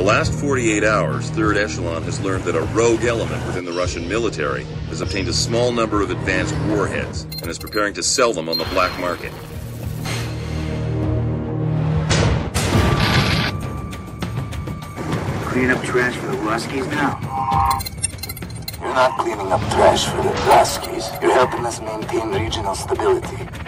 the last 48 hours, Third Echelon has learned that a rogue element within the Russian military has obtained a small number of advanced warheads and is preparing to sell them on the black market. Clean up trash for the Ruskies now? You're not cleaning up trash for the Ruskies. You're helping us maintain regional stability.